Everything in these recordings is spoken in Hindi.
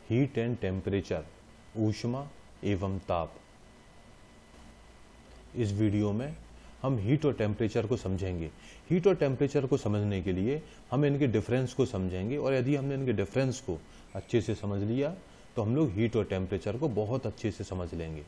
हीट एंड टेम्परेचर, ऊष्मा एवं ताप। इस वीडियो में हम हीट और टेम्परेचर को समझेंगे। हीट और टेम्परेचर को समझने के लिए हम इनके डिफरेंस को समझेंगे, और यदि हमने इनके डिफरेंस को अच्छे से समझ लिया तो हम लोग हीट और टेम्परेचर को बहुत अच्छे से समझ लेंगे।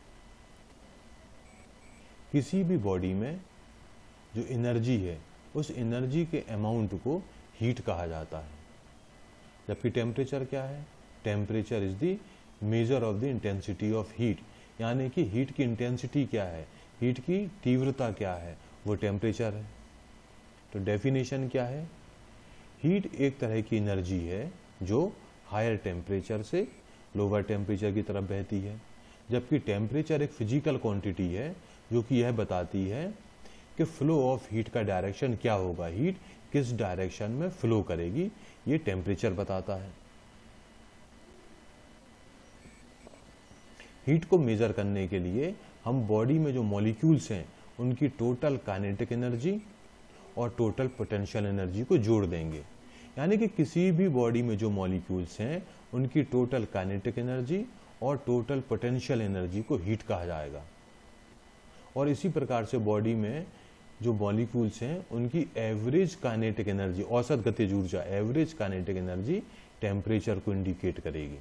किसी भी बॉडी में जो एनर्जी है, उस एनर्जी के अमाउंट को हीट कहा जाता है। जबकि टेम्परेचर क्या है? Temperature is the measure of the intensity of heat, यानी कि हीट की इंटेंसिटी क्या है, हीट की तीव्रता क्या है, वो टेम्परेचर है। तो डेफिनेशन क्या है? हीट एक तरह की एनर्जी है जो हायर टेम्परेचर से लोअर टेम्परेचर की तरफ बहती है, जबकि टेम्परेचर एक फिजिकल क्वांटिटी है जो कि यह बताती है कि फ्लो ऑफ हीट का डायरेक्शन क्या होगा, हीट किस डायरेक्शन में फ्लो करेगी, ये टेम्परेचर बताता है। हीट को मेजर करने के लिए हम बॉडी में जो मॉलिक्यूल्स हैं उनकी टोटल काइनेटिक एनर्जी और टोटल पोटेंशियल एनर्जी को जोड़ देंगे। यानी कि किसी भी बॉडी में जो मॉलिक्यूल्स हैं उनकी टोटल काइनेटिक एनर्जी और टोटल पोटेंशियल एनर्जी को हीट कहा जाएगा। और इसी प्रकार से बॉडी में जो मॉलिक्यूल्स हैं उनकी एवरेज काइनेटिक एनर्जी, औसत गतिज ऊर्जा, एवरेज काइनेटिक एनर्जी टेम्परेचर को इंडिकेट करेगी।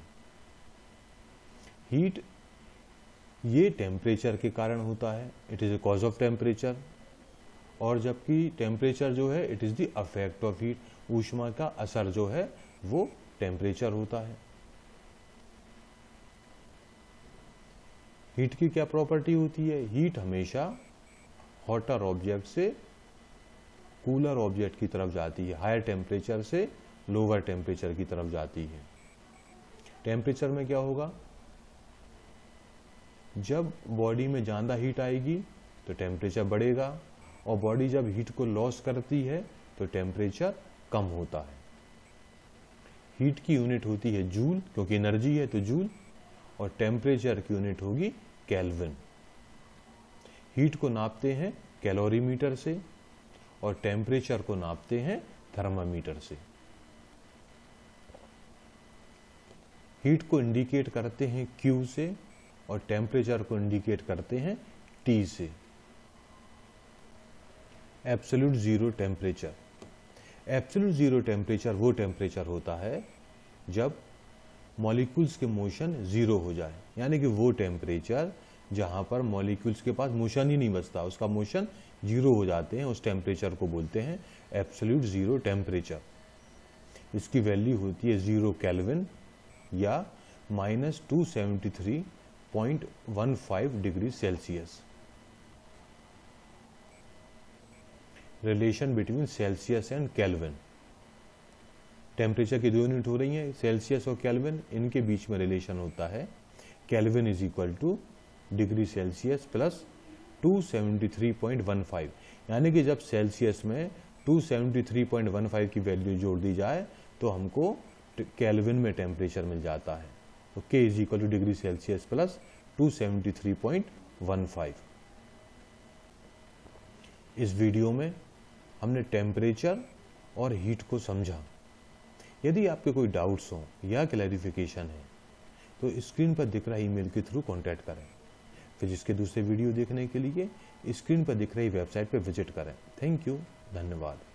हीट ये टेम्परेचर के कारण होता है, it is a cause of temperature. और जबकि टेम्परेचर जो है it is the effect of heat, ऊष्मा का असर जो है वो टेम्परेचर होता है। हीट की क्या प्रॉपर्टी होती है? हीट हमेशा हॉटर ऑब्जेक्ट से कूलर ऑब्जेक्ट की तरफ जाती है, हायर टेम्परेचर से लोअर टेम्परेचर की तरफ जाती है। टेम्परेचर में क्या होगा? जब बॉडी में ज्यादा हीट आएगी तो टेम्परेचर बढ़ेगा, और बॉडी जब हीट को लॉस करती है तो टेम्परेचर कम होता है। हीट की यूनिट होती है जूल, क्योंकि एनर्जी है तो जूल, और टेम्परेचर की यूनिट होगी केल्विन। हीट को नापते हैं कैलोरीमीटर से और टेम्परेचर को नापते हैं थर्मामीटर से। हीट को इंडिकेट करते हैं Q से और टेम्परेचर को इंडिकेट करते हैं T से। Absolute zero temperature, absolute zero temperature वो टेम्परेचर होता है जब मॉलिक्यूल्स के मोशन जीरो हो जाए, यानी कि वो टेम्परेचर जहां पर मॉलिक्यूल्स के पास मोशन ही नहीं बचता, उसका मोशन जीरो हो जाते हैं, उस टेम्परेचर को बोलते हैं एब्सोल्यूट जीरो टेम्परेचर। इसकी वैल्यू होती है 0 केल्विन या -273.15 degree Celsius. Relation between Celsius and kelvin, temperature की दो यूनिट हो रही हैं, सेल्सियस और केल्विन, इनके बीच में रिलेशन होता है kelvin is equal to degree Celsius plus 273.15। यानी कि जब सेल्सियस में 273.15 की वैल्यू जोड़ दी जाए तो हमको केल्विन में टेम्परेचर मिल जाता है। तो K is equal to degree Celsius plus 273.15। इस वीडियो में हमने टेम्परेचर और हीट को समझा। यदि आपके कोई डाउट्स हो या क्लैरिफिकेशन है तो स्क्रीन पर दिख रहा ईमेल के थ्रू कांटेक्ट करें। फिजिक्स के दूसरे वीडियो देखने के लिए स्क्रीन पर दिख रही वेबसाइट पर विजिट करें। थैंक यू, धन्यवाद।